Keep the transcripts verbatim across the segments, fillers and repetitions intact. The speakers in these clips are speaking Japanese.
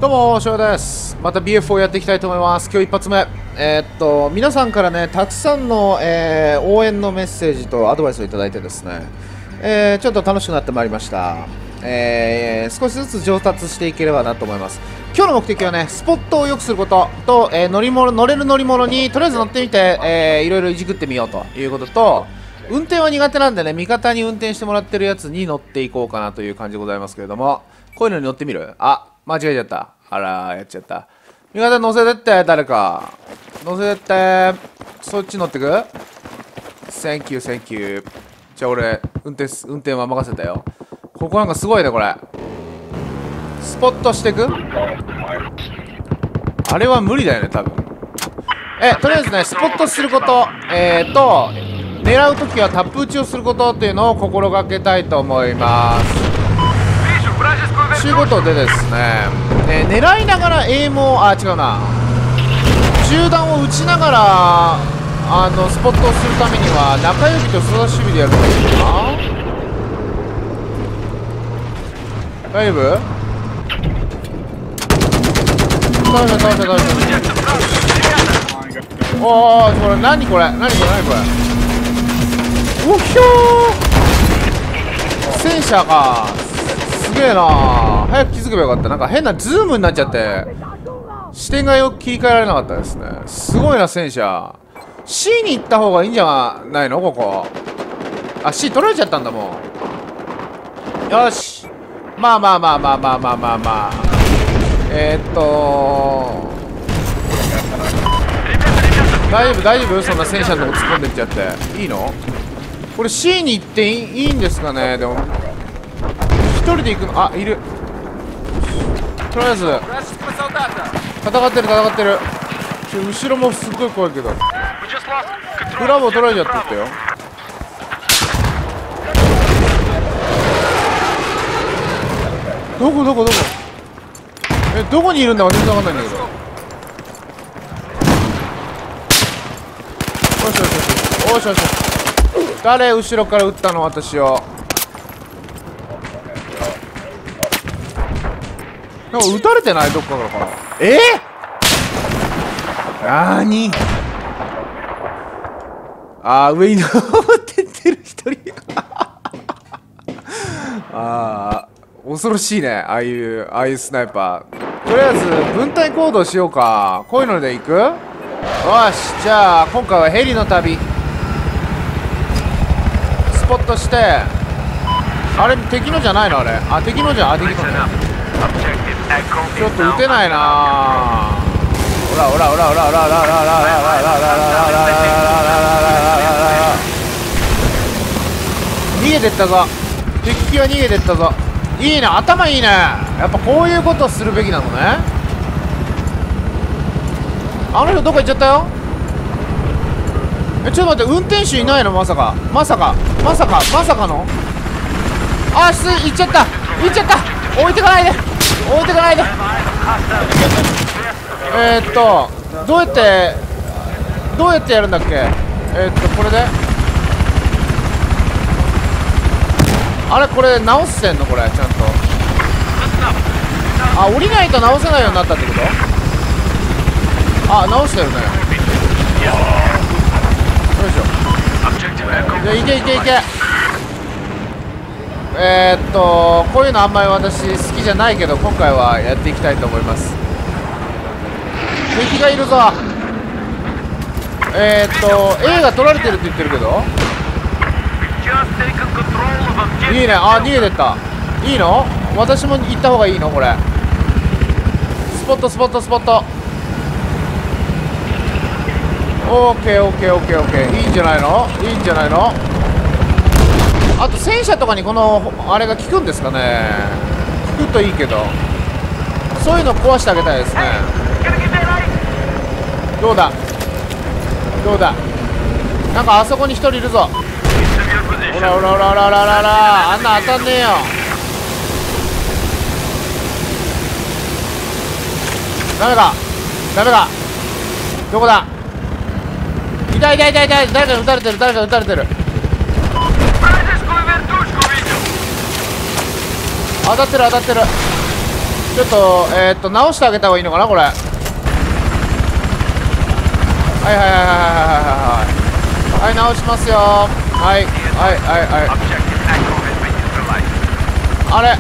どうも、しょうです。また ビーエフ をやっていきたいと思います。今日一発目。えー、っと、皆さんからね、たくさんの、えー、応援のメッセージとアドバイスをいただいてですね、えー、ちょっと楽しくなってまいりました。えー、少しずつ上達していければなと思います。今日の目的はね、スポットを良くすることと、えー、乗り物、乗れる乗り物にとりあえず乗ってみて、えー、いろいろいじくってみようということと、運転は苦手なんでね、味方に運転してもらってるやつに乗っていこうかなという感じでございますけれども、こういうのに乗ってみる？あ、間違えちゃった。あら、やっちゃった。味方乗せてって、誰か。乗せてって。そっち乗ってく？センキュー、センキュー。じゃあ俺、運転、運転は任せたよ。ここなんかすごいね、これ。スポットしてく？あれは無理だよね、多分。え、とりあえずね、スポットすること。えーと、狙うときはタップ打ちをすることっていうのを心がけたいと思います。ということでですね、えー、狙いながらエイムを、あ、違うな、銃弾を撃ちながらあのスポットをするためには中指と人差し指でやるのがいいかな。大丈夫？倒した倒した倒した。おー、これ何これ何これ何これ。おひょー、戦車か。すげえなー。早く気づけばよかった。なんか変なズームになっちゃって視点がよく切り替えられなかったですね。すごいな、戦車。 C に行った方がいいんじゃないの？ここ。あ、 C 取られちゃったんだもん。よし、まあまあまあまあまあまあまあまあ、えー、っと大丈夫大丈夫、そんな戦車のとこ突っ込んでっちゃっていいの？これ C に行ってい い, いいんですかね。でも一人で行くの？あ、いる。とりあえず戦ってる戦ってる。ちょ、後ろもすっごい怖いけどブラボー取られちゃってったよ。どこどこどこ？え、どこにいるんだか全然わかんないんだけど。よしよしよしよしよし。誰後ろから撃ったの？私を。なんか撃たれてない？どっかからかな。えー、なーに。あー、上に登ってってる一人。あー、恐ろしいね、ああいうああいうスナイパー。とりあえず分隊行動しようか。こういうので行く？よし、じゃあ今回はヘリの旅。スポットして、あれ敵のじゃないの？あれ、あ、敵のじゃ、あ、敵のじゃちょっと撃てないな。ほらほらほらほらほらほらほらほらほらほらほらほらほらほら逃げてったぞ。敵は逃げてったぞ。いいね、頭いいね。やっぱこういうことするべきなのね。あの人どこ行っちゃったよ。え、ちょっと待って、運転手いないの？まさかまさかまさかまさかの。あー、す行っちゃった行っちゃった。置いてかないで置いてかないで。えーっとどうやってどうやってやるんだっけ。えーっとこれで、あれ、これ直してんの？これちゃんと。あ、降りないと直せないようになったってこと？あ、直してるね。よいしょ。じゃあいけいけいけ。えー、っとこういうのあんまり私好きじゃないけど、今回はやっていきたいと思います。敵がいるぞ。えー、っと A が取られてるって言ってるけど、いいね。あ、逃げてった。いいの？私も行った方がいいの？これスポットスポットスポット。オーケーオーケーオーケーオーケー。いいんじゃないの？いいんじゃないの？あと戦車とかにこのあれが効くんですかね。効くといいけど、そういうの壊してあげたいですね。どうだどうだ。なんかあそこに一人いるぞ。ほらほらほらほらほらほら、あんな当たんねえよ。ダメかダメか。どこだ。痛い痛い痛い痛い。誰かに撃たれてる誰かに撃たれてる。当たってる当たってる。 ちょっとえー、っと直してあげた方がいいのかなこれ。はいはいはいはいはいはいはい、直しますよ。はいはいはいはい。あれ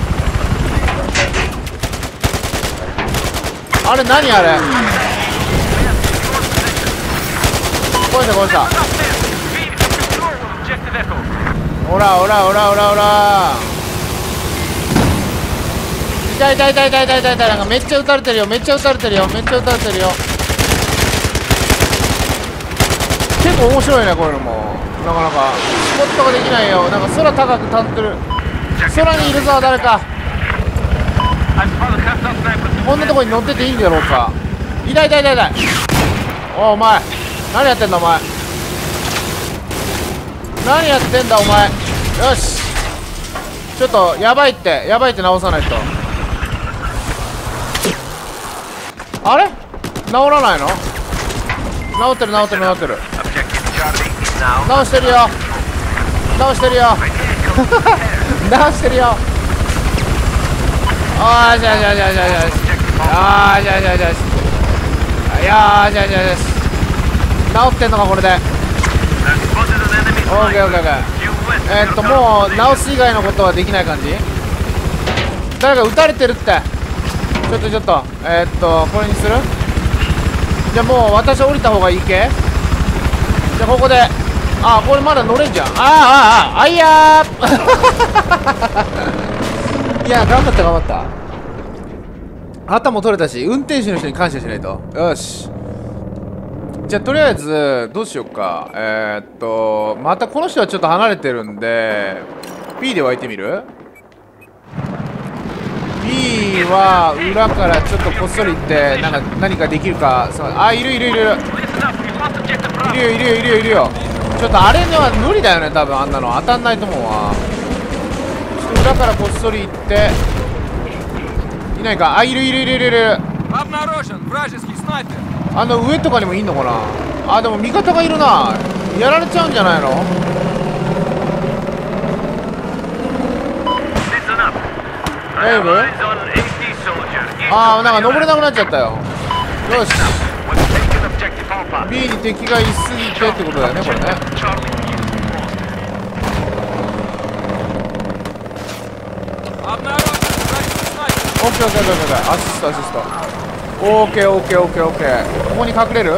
あれ何あれ、これしたこれした。ほらほらほらほらほら、痛い痛い痛い痛い痛い痛い痛い、なんかめっちゃ撃たれてるよ、めっちゃ撃たれてるよ、めっちゃ撃たれてるよ。結構面白いねこういうのも。なかなかスポットができないよ。なんか空高く立ってる、空にいるぞ誰か。こんなとこに乗ってていいんだろうか。痛い痛い痛い痛い。おお前何やってんだお前、何やってんだお前。よし、ちょっとやばいってやばいって直さないと。あれ治らないの？治ってる治ってる治ってる、直してるよ直してるよ直してるよ。あーじゃあじゃあじゃあじゃあじゃああーじゃあじゃあじゃあいやーじゃあじゃあじゃあ治ってんのかこれで。オーケーオーケーオーケー。えー、っともう直す以外のことはできない感じ。誰か撃たれてるって。ちょっとちょっとえー、っとこれにする。じゃあもう私降りた方がいいけ。じゃあここで、あーこれまだ乗れんじゃん。あーあーあーあいやーいや頑張った頑張った。旗も取れたし運転手の人に感謝しないと。よし、じゃあとりあえずどうしようか。えー、っとまたこの人はちょっと離れてるんで P で湧いてみる。 P は裏からちょっとこっそり行ってなんか何かできるか。あ、いるいるいるいるいるよいるよいるよいるよ。ちょっとあれには無理だよね多分。あんなの当たんないと思うわ。ちょっと裏からこっそり行っていないか。あ、いるいるいるいるいる。あの上とかにもいんのかな。あ、でも味方がいるな。やられちゃうんじゃないの。大丈夫？あーなんか登れなくなっちゃったよ。よし、 B に敵がいすぎてってことだよねこれね。オッケーオッケーオッケーオッケー、アシストアシスト。オーケーオーケーオーケーオーケー。ここに隠れる。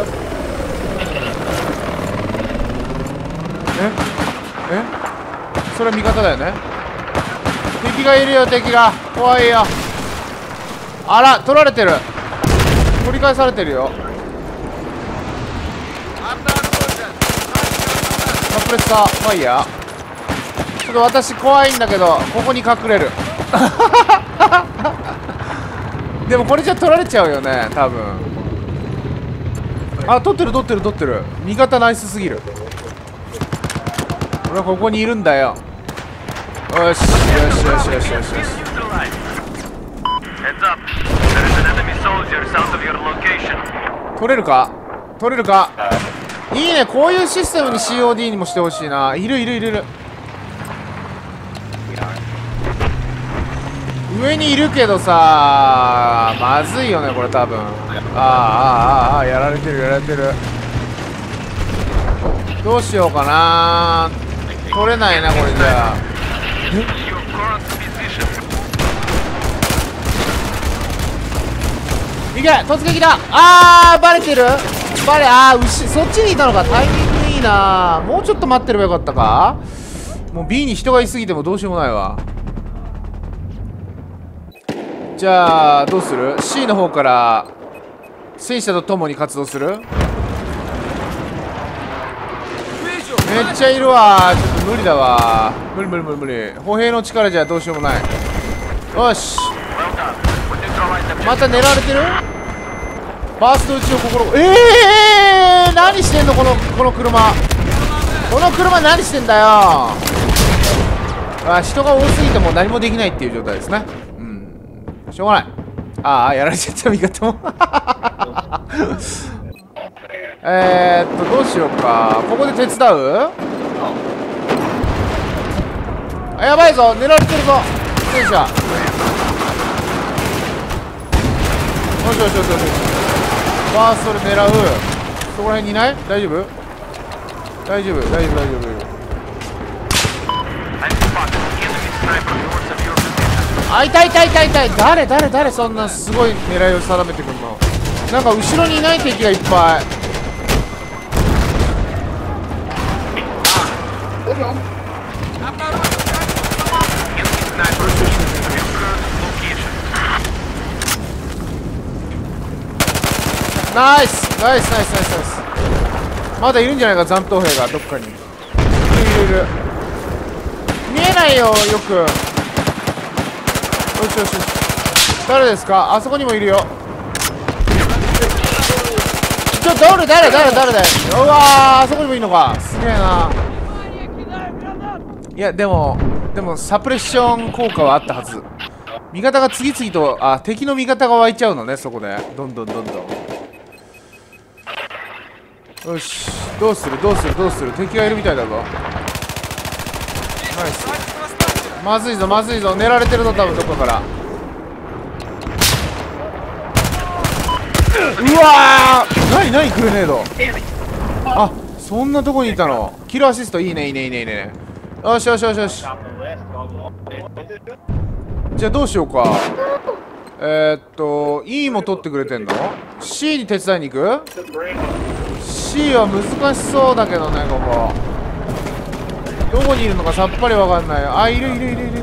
ええそれは味方だよね。敵がいるよ敵が。怖いよ。あら取られてる、取り返されてるよ。サプレッサーファイヤー。ちょっと私怖いんだけどここに隠れるでもこれじゃ取られちゃうよね多分。あ、取ってる取ってる取ってる。味方ナイスすぎる。俺はここにいるんだよ。よしよしよしよしよしよし。取れるか取れるか。いいね、こういうシステムに シーオーディー にもしてほしいな。いるいるいるいる。上にいるけどさまずいよねこれ多分。あーあーあーあーやられてるやられてる。どうしようかな。取れないなこれじゃあ。いけ突撃だ。あーバレてるバレ。あー牛そっちにいたのか。タイミングいいな。もうちょっと待ってればよかったか。もう B に人がいすぎてもどうしようもないわ。じゃあどうする。 C の方から戦車と共に活動する。めっちゃいるわ。ちょっと無理だわ。無理無理無理無理。歩兵の力じゃどうしようもない。よし、また狙われてる。ファースト撃ちを心。ええー、何してんのこのこの車。この車何してんだよ。あ、人が多すぎても何もできないっていう状態ですね。うん、しょうがない。ああやられちゃった味方もえーっとどうしようか。ここで手伝う。あ、やばいぞ狙われてるぞ戦車。 しよしよしよし。ファーストで狙う。そこら辺にいない？大丈夫？大丈夫大丈夫大丈夫大丈夫。あ、いたいたいたいたい。誰誰誰そんなすごい狙いを定めてくんの。なんか後ろにいない敵がいっぱい。ナイスナイスナイスナイスナイス。まだいるんじゃないか、残党兵がどっかに。いるいるいる。見えないよ、よく。よしよしよし。誰ですか？あそこにもいるよ。ちょっと誰誰誰誰だよ。うわー、あそこにもいるのか。すげえな。いやでもでもサプレッション効果はあったはず。味方が次々と、あ、敵の味方が湧いちゃうのね、そこでどんどんどんどん。よし、どうするどうするどうする。敵がいるみたいだぞ。ナイス。まずいぞまずいぞ。狙われてるぞ多分どこから。うわー、なになにグレネード。あ、そんなとこにいたの。キルアシストいいねいいねいいねいいね。よしよしよしよし。じゃあどうしようか。えー、っと E も取ってくれてんの？ C に手伝いに行く？ C は難しそうだけどね、ここどこにいるのかさっぱりわかんない。あ、いるいるいるいるいる。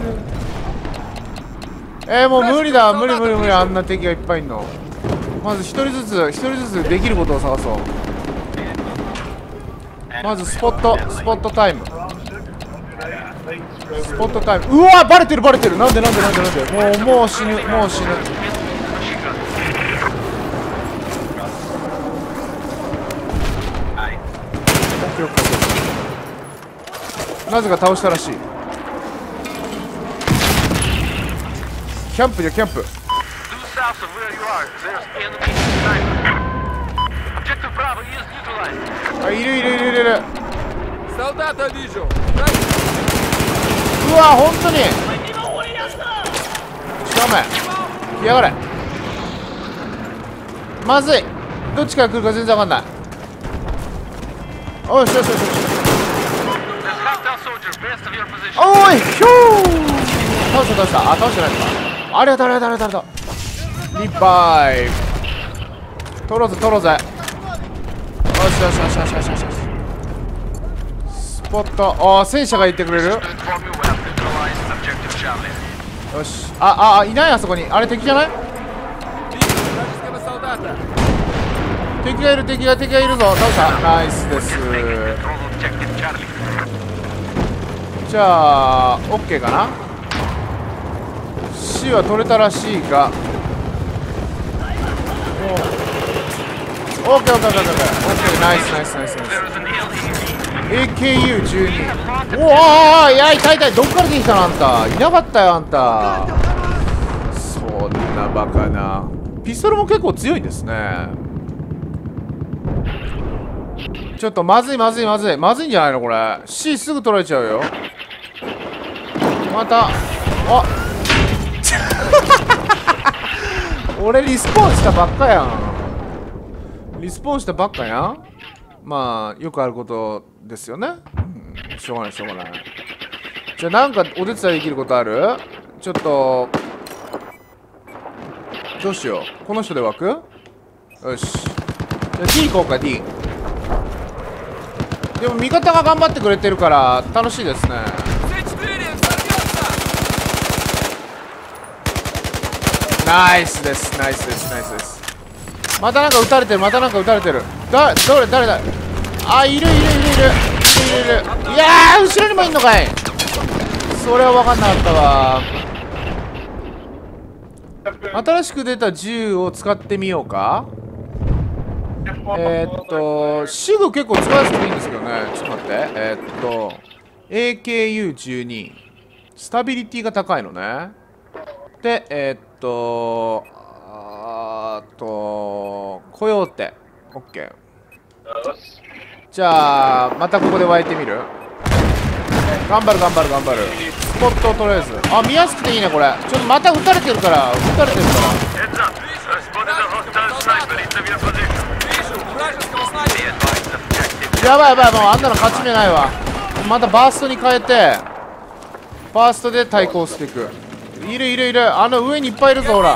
えー、もう無理だ無理無理無理。あんな敵がいっぱいいんの。まず一人ずつ一人ずつできることを探そう。まずスポットスポットタイムスポットタイム。うわ、バレてるバレてる。なんでなんでなんでなんで。もうもう死ぬもう死ぬ。なぜか倒したらしい。キャンプじゃキャンプ。あ、いるいるいるいるいる。うわ、本当に正面来やがれ。まずい。どっちから来るか全然わかんない。おいしよしよしよし。おい、ひょー。倒した倒した。あ、倒してないのか。あれだあれだあれだあれだ。リッバイ取ろうぜ取ろうぜ。よしよしよしよしよしよし。スポット。ああ、戦車が行ってくれる。よし。ああ、いない。あそこに。あれ敵じゃない？敵がいる敵が敵がいるぞ。倒した。ナイスです。じゃあ OK かな。 C は取れたらしいが、 OKOKOKOK。 ナイスナイスナイスナイス。 エーケーユーじゅうに。 おお、いや、痛い痛い。どっから出てきたのあんた。いなかったよあんた。そんなバカな。ピストルも結構強いんですね。ちょっとまずいまずいまずいまずいんじゃないのこれ。 C すぐ取られちゃうよ。また。あ俺リスポーンしたばっかやん。リスポーンしたばっかやん。まあよくあることですよね、うん、しょうがないしょうがない。じゃあなんかお手伝いできることある？ちょっとどうしよう。この人で枠？よし、じゃあ D 行こうか。 D でも味方が頑張ってくれてるから楽しいですね。ナイスですナイスですナイスです。またなんか撃たれてるまたなんか撃たれてる。だどれ誰だ。あ、いるいるいるいるいるいるいる。いやー、後ろにもいんのかい。それは分かんなかったわ。新しく出た銃を使ってみようか。えー、っとシグ結構使いやすくていいんですけどね。ちょっと待って。えー、っと エーケーユーじゅうに スタビリティが高いのね。でえー、っとあーっとコヨーテ OK。 じゃあまたここで湧いてみる。頑張る頑張る頑張る。スポットをとりあえず。あ、見やすくていいねこれ。ちょっとまた撃たれてるから撃たれてるから。 やばいやばい、もうあんなの勝ち目ないわ。またバーストに変えてバーストで対抗していく。いるいるいる、あの上にいっぱいいるぞ。ほら、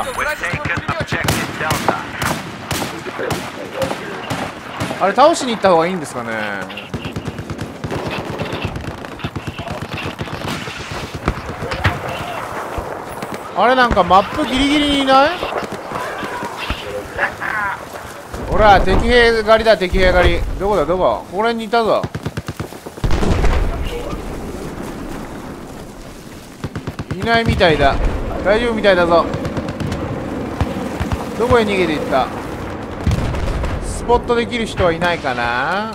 あれ倒しに行った方がいいんですかね。あれなんかマップギリギリにいない？ほら敵兵狩りだ、敵兵狩り。どこだどこ？ここら辺にいたぞ。いないみたいだ。大丈夫みたいだぞ。どこへ逃げていった？スポットできる人はいないかな。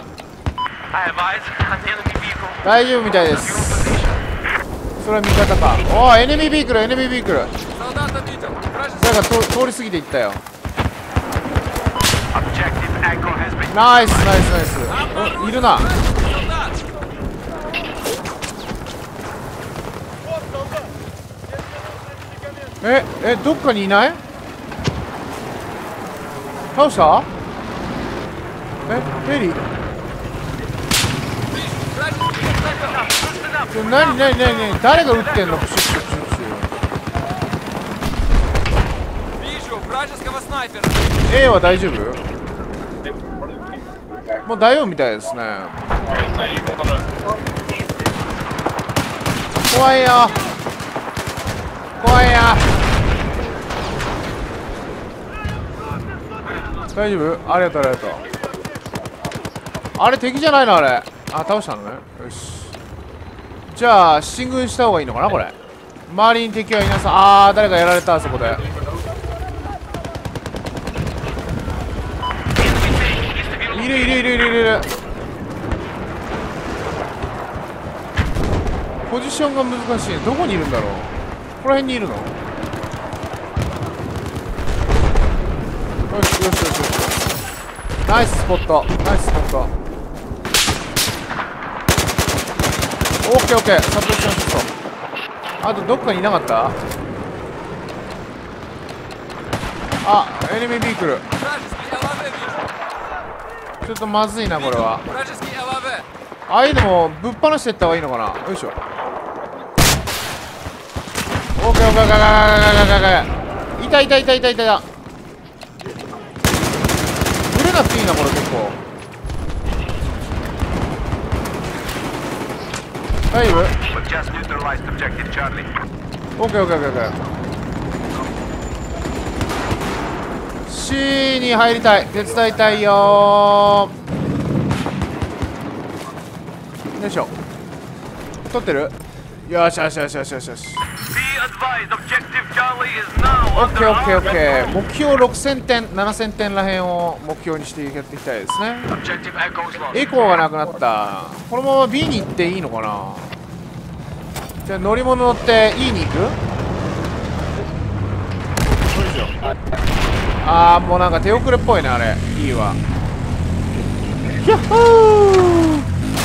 大丈夫みたいです。それは味方か。おお、エネミービークル、エネミービークル。誰かと通り過ぎていったよ。ナイスナイスナイス。お、いるな。ええ、どっかにいない？倒した？え、ヘリ？なになになになに、誰が撃ってんの？プシュプシュプシュプシュ。A は大丈夫？もう大丈夫みたいですね。怖いよ怖いよ。大丈夫？ありがとうありがとう。あれ敵じゃないのあれ。あ、倒したのね。よし、じゃあ進軍した方がいいのかなこれ。周りに敵はいなさ。あー、誰かやられた。あそこでいるいるいるいるいる。ポジションが難しい。どこにいるんだろう。この辺にいるの？よしよしよしよし。ナイススポット、ナイススポット。オッケーオッケー、サプレッションシスト。あとどっかにいなかった？あ、エネミービークル。ちょっとまずいなこれは。ああいうのもぶっ放していった方がいいのかな。よいしょ。オッケーオッケーオッケーオッケーオッケー。いたいたいたいたいた。ブレなくていいなこれ結構。大丈夫？オッケーオッケーオッケーオッケー。 C に入りたい。手伝いたいよー。よいしょ。取ってる？よしよしよしよしよしよし。オッケーオッケーオッケー。目標ろくせんてんななせんてんらへんを目標にしてやっていきたいですね。エコーがなくなった。このまま B に行っていいのかな。じゃあ乗り物乗って E に行く。あー、もうなんか手遅れっぽいねあれ。いいわ。ヤッホー。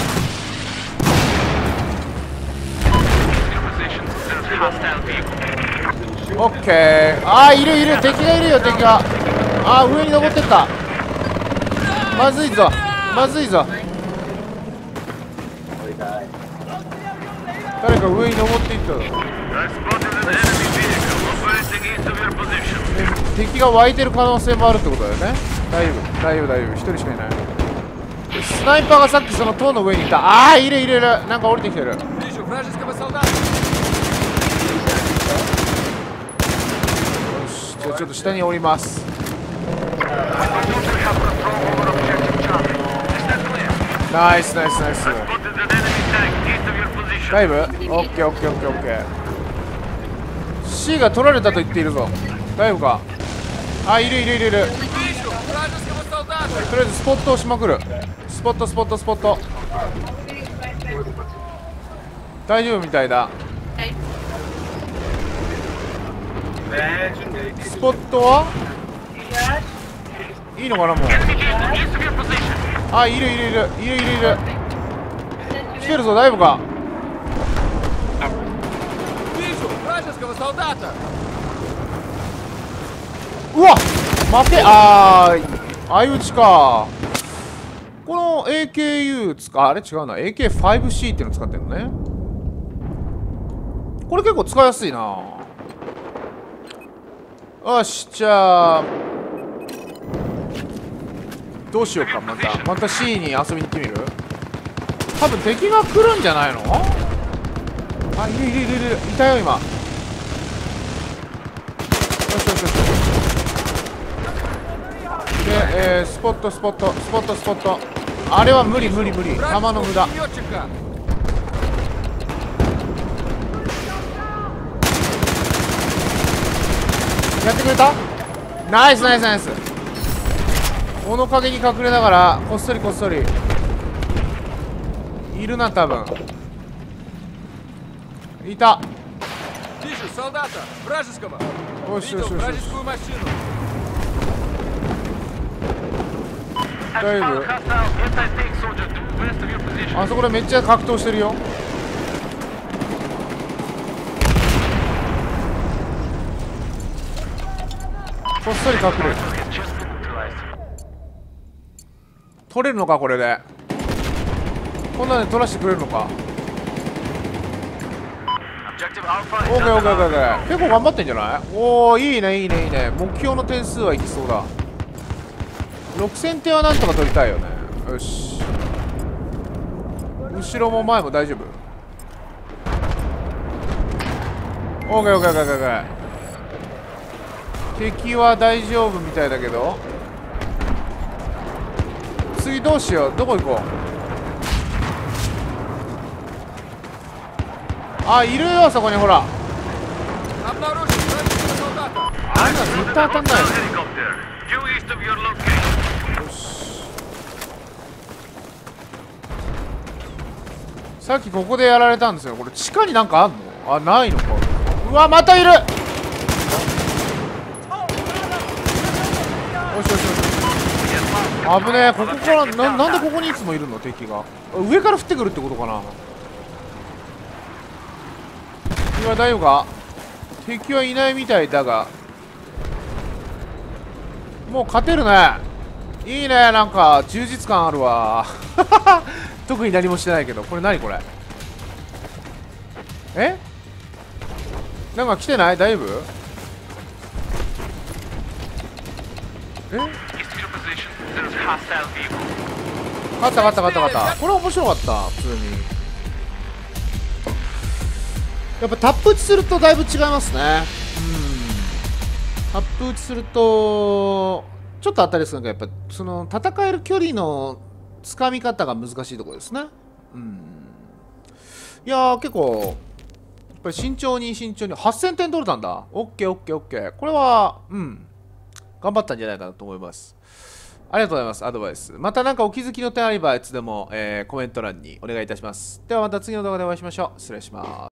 オッケー。あー、いるいる、敵がいるよ敵が。あー、上に登ってった。まずいぞまずいぞ。誰か上に登っていったぞ。敵が湧いてる可能性もあるってことだよね。大丈夫大丈夫大丈夫。一人しかいない。スナイパーがさっきその塔の上にいた。ああ、いるいるいる。なんか降りてきてる。よし、じゃあちょっと下に降ります。ナイスナイスナイス。大丈夫？オッケーオッケーオッケーオッケー。 C が取られたと言っているぞ。大丈夫か？あ、いるいるいるいる。とりあえずスポットをしまくる。スポットスポットスポット。大丈夫みたいだ。スポットはいいのかなもう。あ、いるいるいるいるいるいる。来てるぞ。大丈夫か？うわ、負け。あー、 相打ちか。この エーケーユー 使あれ違うな エーケーファイブシー っていうの使ってるのね。これ結構使いやすいな。よし、じゃあどうしようか。またまた C に遊びに行ってみる。多分敵が来るんじゃないの。あ、いるいるいるいる、いたよ今。よしよしよし。で、えー、スポットスポットスポットスポット。あれは無理無理無理、弾の無駄。やってくれた。ナイスナイスナイス。物陰に隠れながらこっそりこっそりいるな。多分いた。よしよしよしよし。大丈夫。あそこでめっちゃ格闘してるよ。こっそり隠れる。取れるのかこれで。こんなんで取らせてくれるのか。オーケーオーケーオーケーオーケー。結構頑張ってんじゃない。おお、いいねいいねいいね。目標の点数はいきそうだ。ろくせんてんはなんとか取りたいよね。よし、後ろも前も大丈夫。オーケーオーケーオーケーオーケー。敵は大丈夫みたいだけど、次どうしよう。どこ行こう。あ、いるよそこにほら。あんな絶対当たんないよ。よし、さっきここでやられたんですよ。これ地下になんかあんの。あ、ないのか。うわ、またいる。よしよしよし。危ねえ。ここから な, なんでここにいつもいるの敵が。上から降ってくるってことかな。今大丈夫か。敵はいないみたいだが、もう勝てるね。いいね、なんか充実感あるわ。特に何もしてないけど。これ何これ。え、なんか来てない。大丈夫。え、勝った勝った勝った勝った。これ面白かった。普通にやっぱタップ打ちするとだいぶ違いますね。うん、タップ打ちするとちょっと当たりするのが、やっぱその戦える距離のつかみ方が難しいところですね。うん、いやー結構やっぱり慎重に慎重に。はっせんてん取れたんだ。オッケーオッケーオッケー。これはうん頑張ったんじゃないかなと思います。ありがとうございます。アドバイス。また何かお気づきの点あればいつでも、えー、コメント欄にお願いいたします。ではまた次の動画でお会いしましょう。失礼します。